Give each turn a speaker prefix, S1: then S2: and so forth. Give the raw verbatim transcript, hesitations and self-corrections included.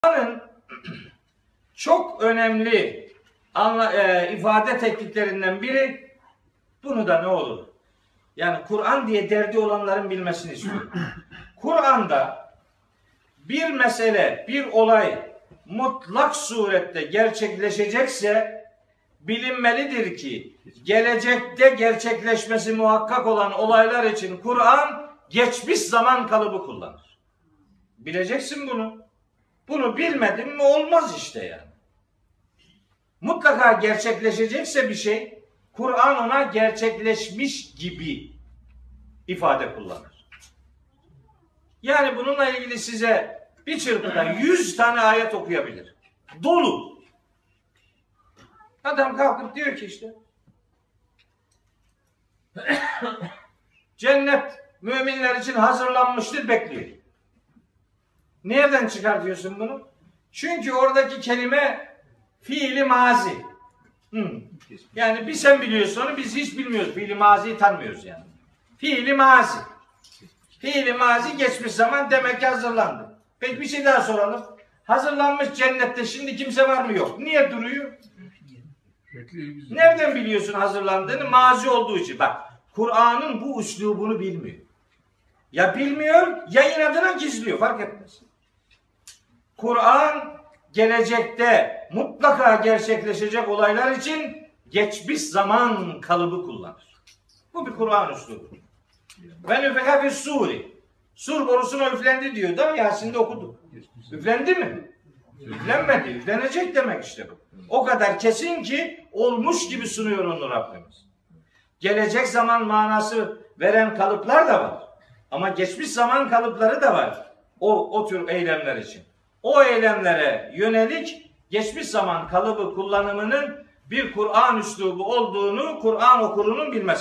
S1: Kur'an'ın çok önemli anla, e, ifade tekniklerinden biri, bunu da ne olur? Yani Kur'an diye derdi olanların bilmesini istiyorum. Kur'an'da bir mesele, bir olay mutlak surette gerçekleşecekse bilinmelidir ki gelecekte gerçekleşmesi muhakkak olan olaylar için Kur'an geçmiş zaman kalıbı kullanır. Bileceksin bunu. Bunu bilmedin mi olmaz işte yani. Mutlaka gerçekleşecekse bir şey, Kur'an ona gerçekleşmiş gibi ifade kullanır. Yani bununla ilgili size bir çırpıda yüz tane ayet okuyabilir. Dolu. Adam kalkıp diyor ki işte cennet müminler için hazırlanmıştır, bekliyor. Nereden çıkartıyorsun bunu? Çünkü oradaki kelime fiili mazi. Hmm. Yani bir sen biliyorsun onu, biz hiç bilmiyoruz. Fiili maziyi tanımıyoruz yani. Fiili mazi. Fiili mazi geçmiş zaman, demek ki hazırlandı. Peki bir şey daha soralım. Hazırlanmış cennette şimdi kimse var mı yok? Niye duruyor? Nereden biliyorsun hazırlandığını? Mazi olduğu için. Bak, Kur'an'ın bu üslubunu bilmiyor. Ya bilmiyor ya inadına gizliyor, fark etmez. Kur'an gelecekte mutlaka gerçekleşecek olaylar için geçmiş zaman kalıbı kullanır. Bu bir Kur'an üslubu. Ve nüfeka bir suri. Sur borusuna üflendi diyor da Yasin'de okuduk. Üflendi mi? Üflenmedi. Üflenecek demek işte bu. O kadar kesin ki olmuş gibi sunuyor onu Rabbimiz. Gelecek zaman manası veren kalıplar da var. Ama geçmiş zaman kalıpları da var. O, o tür eylemler için. O eylemlere yönelik geçmiş zaman kalıbı kullanımının bir Kur'an üslubu olduğunu Kur'an okurunun bilmesi.